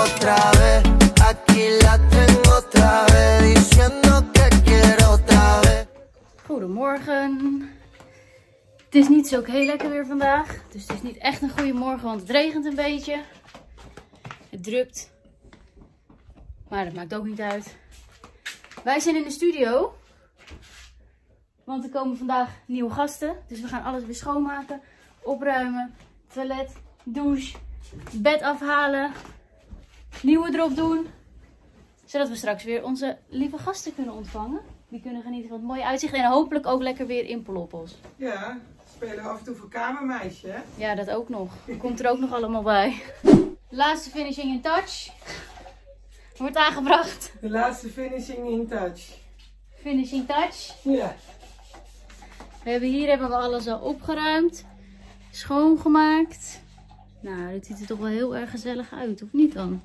otra vez. Aquí la tengo otra vez, diciendo que quiero otra vez. Goedemorgen. Het is niet zo heel lekker weer vandaag. Dus het is niet echt een goede morgen, want het regent een beetje. Het drupt. Maar dat maakt ook niet uit. Wij zijn in de studio. Want er komen vandaag nieuwe gasten. Dus we gaan alles weer schoonmaken. Opruimen. Toilet. Douche. Bed afhalen. Nieuwe erop doen. Zodat we straks weer onze lieve gasten kunnen ontvangen. Die kunnen genieten van het mooie uitzicht. En hopelijk ook lekker weer in Polopos. Ja, spelen we af en toe voor kamermeisje, hè? Ja, dat ook nog. Komt er ook nog allemaal bij. Laatste finishing in touch. Wordt aangebracht. De laatste finishing in touch. Finishing touch. Ja. Hier hebben we alles al opgeruimd. Schoongemaakt. Nou, dit ziet er toch wel heel erg gezellig uit, of niet dan?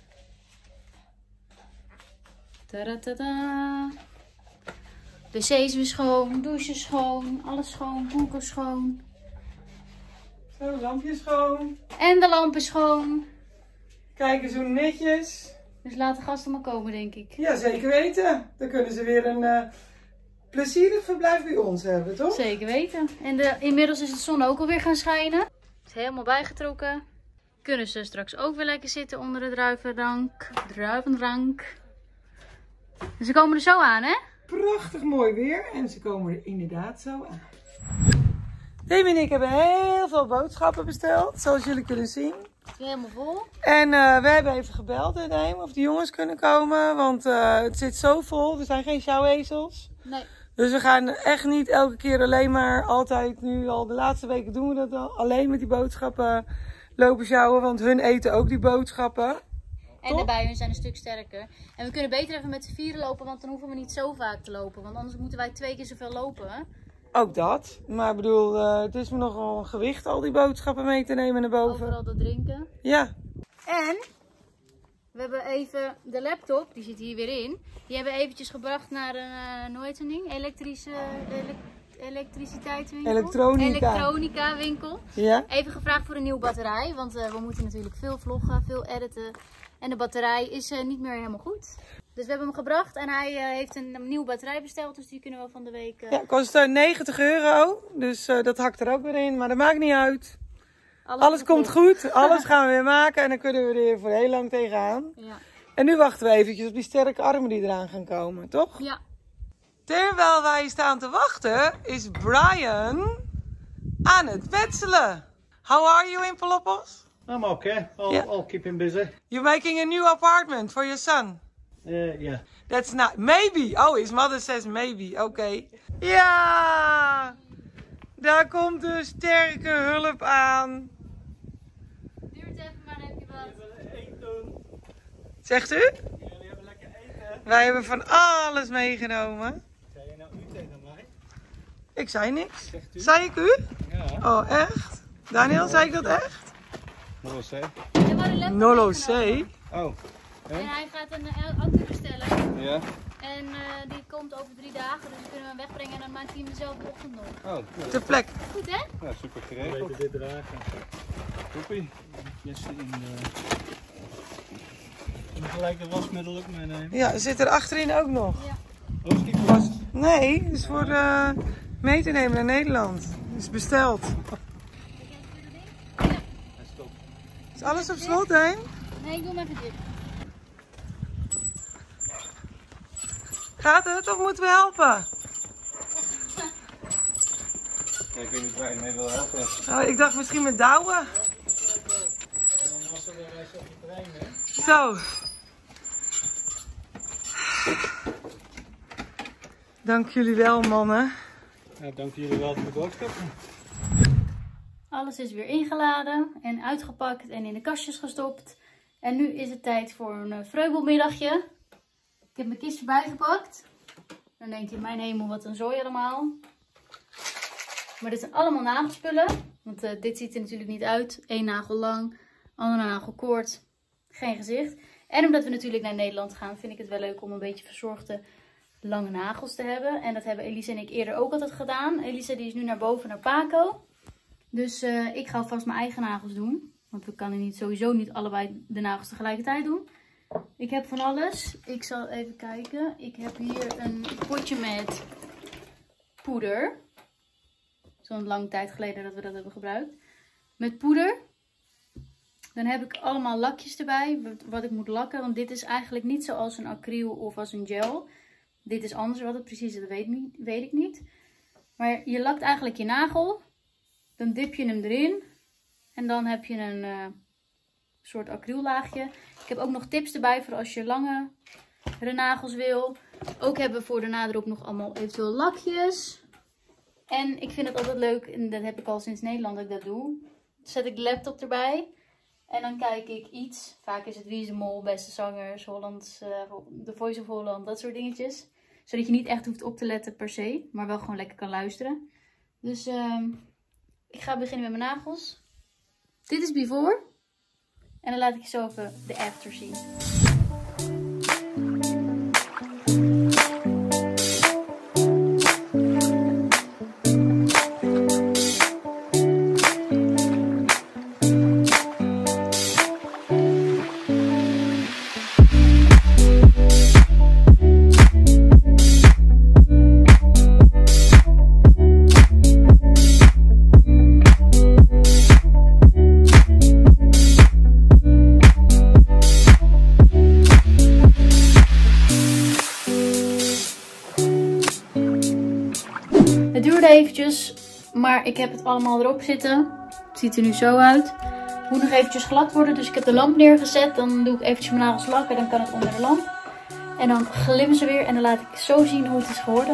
Tadatada. Wc's weer schoon, douche schoon, alles schoon, koelkast schoon. Zo, lampje schoon. En de lampen schoon. Kijk eens hoe netjes. Dus laat de gasten maar komen, denk ik. Ja, zeker weten. Dan kunnen ze weer een plezierig verblijf bij ons hebben, toch? Zeker weten. En inmiddels is de zon ook alweer gaan schijnen. Het is helemaal bijgetrokken. Kunnen ze straks ook weer lekker zitten onder de druivenrank. Dus ze komen er zo aan, hè? Prachtig mooi weer. En ze komen er inderdaad zo aan. Demi en ik hebben heel veel boodschappen besteld, zoals jullie kunnen zien. Het is helemaal vol. En we hebben even gebeld, Demi, of de jongens kunnen komen. Want het zit zo vol. Er zijn geen sjouwezels. Nee. Dus we gaan echt niet elke keer alleen maar altijd, nu al de laatste weken doen we dat al, alleen met die boodschappen lopen sjouwen. Want hun eten ook die boodschappen. En de buien zijn een stuk sterker. En we kunnen beter even met z'n vieren lopen, want dan hoeven we niet zo vaak te lopen. Want anders moeten wij 2 keer zoveel lopen. Hè? Ook dat. Maar ik bedoel, het is me nogal een gewicht al die boodschappen mee te nemen naar boven. Overal dat drinken. Ja. En we hebben even de laptop, die zit hier weer in. Die hebben we eventjes gebracht naar een, hoe heet zo'n ding? Elektriciteitswinkel. Elektronica winkel. Ja. Even gevraagd voor een nieuwe batterij, want we moeten natuurlijk veel vloggen, veel editen. En de batterij is niet meer helemaal goed. Dus we hebben hem gebracht en hij heeft een nieuwe batterij besteld. Dus die kunnen we van de week... Ja, kost €90. Dus dat hakt er ook weer in. Maar dat maakt niet uit. Alles komt goed. Alles gaan we weer maken. En dan kunnen we er weer voor heel lang tegenaan. Ja. En nu wachten we eventjes op die sterke armen die eraan gaan komen. Toch? Ja. Terwijl wij staan te wachten is Brian aan het metselen. How are you in Polopos? I'm okay. I'll keep him busy. You're making a new apartment for your son? Yeah. That's not... Maybe. Oh, his mother says maybe. Oké. Ja! Daar komt de sterke hulp aan. Duurt even, maar dan heb je wat. Eten. Zegt u? Jullie hebben lekker eten. Wij hebben van alles meegenomen. Zei je nou u tegen mij? Ik zei niks. Zegt u? Zei ik u? Ja. Oh, echt? Daniel, zei ik dat echt? Nog zei. Nolo C. Oh. En hij gaat een accu bestellen. Ja. En die komt over 3 dagen, dus we kunnen hem wegbrengen en dan maakt hij hem dezelfde ochtend nog. Oh. Ja. Ter plek. Goed hè? Ja, super geregeld. Weet je dit dragen? Toppie. Jesse in gelijk de wasmiddel ook meenemen. Ja, zit er achterin ook nog. Ja. Oost Nee, is voor mee te nemen naar Nederland. Is besteld. Is alles op slot, hè? Nee, ik doe hem even dit. Gaat het of moeten we helpen? Ja, ik weet niet waar je mee wil helpen. Oh, ik dacht misschien met douwen. Zo. Dank jullie wel, mannen. Ja, dank jullie wel voor de boodschappen. Alles is weer ingeladen en uitgepakt en in de kastjes gestopt. En nu is het tijd voor een vreubelmiddagje. Ik heb mijn kist erbij gepakt. Dan denk je, mijn hemel, wat een zooi allemaal. Maar dit zijn allemaal nagelspullen. Want dit ziet er natuurlijk niet uit. 1 nagel lang, andere nagel kort, geen gezicht. En omdat we natuurlijk naar Nederland gaan, vind ik het wel leuk om een beetje verzorgde lange nagels te hebben. En dat hebben Elise en ik eerder ook altijd gedaan. Elise die is nu naar boven naar Paco. Dus ik ga alvast mijn eigen nagels doen. Want we kunnen sowieso niet allebei de nagels tegelijkertijd doen. Ik heb van alles. Ik zal even kijken. Ik heb hier een potje met poeder. Zo'n lange tijd geleden dat we dat hebben gebruikt. Met poeder. Dan heb ik allemaal lakjes erbij. Wat ik moet lakken. Want dit is eigenlijk niet zoals een acryl of als een gel. Dit is anders. Wat het precies is, dat weet ik niet. Maar je lakt eigenlijk je nagel. Dan dip je hem erin. En dan heb je een soort acryllaagje. Ik heb ook nog tips erbij voor als je langere nagels wil. Ook hebben we voor daarna erop nog allemaal eventueel lakjes. En ik vind het altijd leuk, en dat heb ik al sinds Nederland dat ik dat doe. Dan zet ik de laptop erbij. En dan kijk ik iets. Vaak is het Wie is de Mol, Beste Zangers, Hollands, The Voice of Holland, dat soort dingetjes. Zodat je niet echt hoeft op te letten per se. Maar wel gewoon lekker kan luisteren. Dus ik ga beginnen met mijn nagels. Dit is before. En dan laat ik je zo even de after zien. Het duurde eventjes, maar ik heb het allemaal erop zitten. Het ziet er nu zo uit. Het moet nog eventjes glad worden, dus ik heb de lamp neergezet. Dan doe ik eventjes mijn nagels lakken, dan kan het onder de lamp. En dan glimmen ze weer en dan laat ik zo zien hoe het is geworden.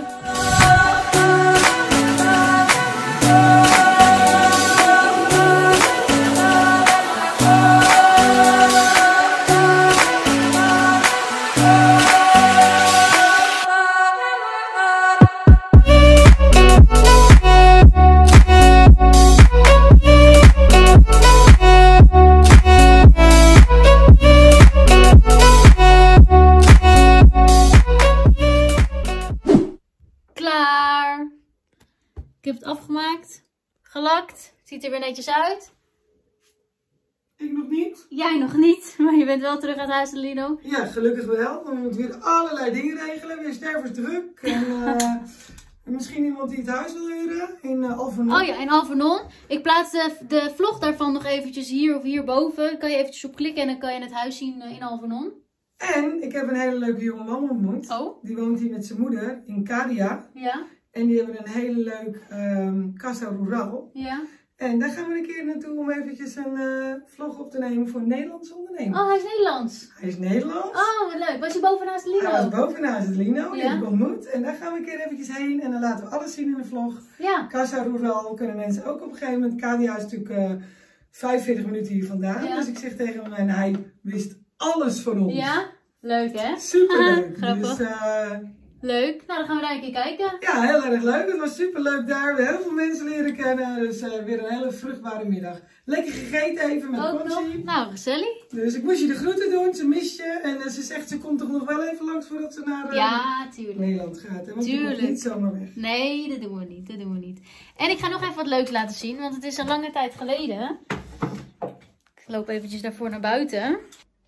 Ik heb het afgemaakt, gelakt, ziet er weer netjes uit. Ik nog niet. Jij nog niet, maar je bent wel terug uit huis, Lino. Ja, gelukkig wel. We moeten weer allerlei dingen regelen. Weer stervensdruk. En misschien iemand die het huis wil huren in Alvernon. Oh ja, in Alvernon. Ik plaats de vlog daarvan nog eventjes hier of hierboven. Daar kan je eventjes op klikken en dan kan je het huis zien in Alvernon. En ik heb een hele leuke jonge man ontmoet. Oh. Die woont hier met zijn moeder in Cadia. Ja. En die hebben een hele leuk Casa Rural. Ja. En daar gaan we een keer naartoe om eventjes een vlog op te nemen voor Nederlandse ondernemers. Oh, hij is Nederlands. Hij is Nederlands. Oh, wat leuk. Was hij bovennaast Lino? Hij was bovennaast het Lino, die Ja. heb ik ontmoet. En daar gaan we een keer eventjes heen en dan laten we alles zien in de vlog. Ja. Casa Rural kunnen mensen ook op een gegeven moment. Cadia is natuurlijk 45 minuten hier vandaan. Ja. Dus ik zeg tegen hem en hij wist alles van ons. Ja? Leuk hè? Superleuk. Grappig. Dus, Leuk. Nou, dan gaan we daar een keer kijken. ja, heel erg leuk. Het was superleuk daar. We hebben heel veel mensen leren kennen. Dus weer een hele vruchtbare middag. Lekker gegeten even met Ook nog. Consie. Nou, gezellig. Dus ik moest je de groeten doen. Ze mist je. En ze zegt ze komt toch nog wel even langs voordat ze naar Ja, tuurlijk. Nederland gaat. Hè? Want je Tuurlijk. mag niet zomaar weg. Nee, dat doen we niet. Dat doen we niet. En ik ga nog even wat leuks laten zien, want het is een lange tijd geleden. Ik loop eventjes daarvoor naar buiten.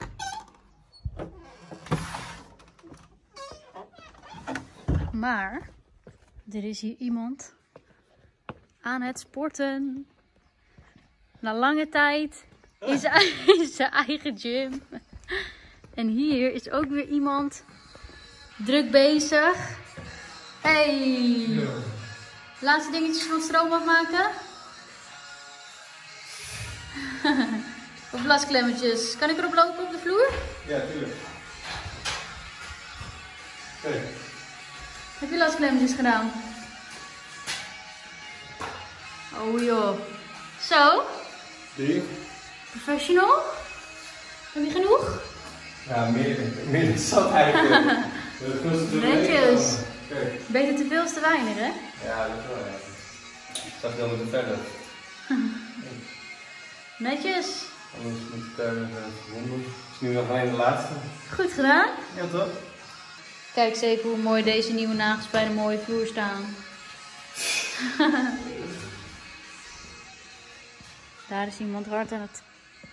Maar er is hier iemand aan het sporten. Na lange tijd in zijn eigen gym. En hier is ook weer iemand druk bezig. Hey! Laatste dingetjes van stroom afmaken. Of lasklemmetjes. Kan ik erop lopen op de vloer? Ja, tuurlijk. Kijk. Heb je lasklemmetjes gedaan? Oh joh. Zo? Die? Professional? Heb je genoeg? Ja, meer is dat eigenlijk. Netjes. Kijk. Beter te veel als te weinig, hè? Ja, dat wel, ja. Dat wil moeten verder. Netjes. Anders moet ik verwonden. Het is nu nog alleen de laatste. Goed gedaan. Ja, toch? Kijk eens even hoe mooi deze nieuwe nagels bij de mooie vloer staan. Daar is iemand hard aan het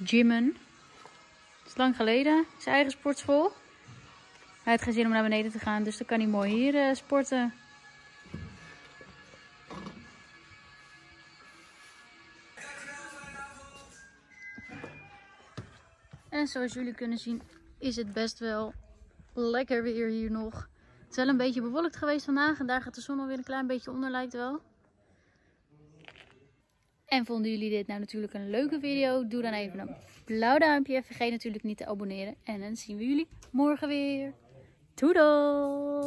gymmen. Het is lang geleden, zijn eigen sportschool. Hij had geen zin om naar beneden te gaan, dus dan kan hij mooi hier sporten. En zoals jullie kunnen zien is het best wel lekker weer hier nog. Het is wel een beetje bewolkt geweest vandaag en daar gaat de zon alweer een klein beetje onder, lijkt wel. En vonden jullie dit nou natuurlijk een leuke video? Doe dan even een blauw duimpje. Vergeet natuurlijk niet te abonneren. En dan zien we jullie morgen weer. Doei!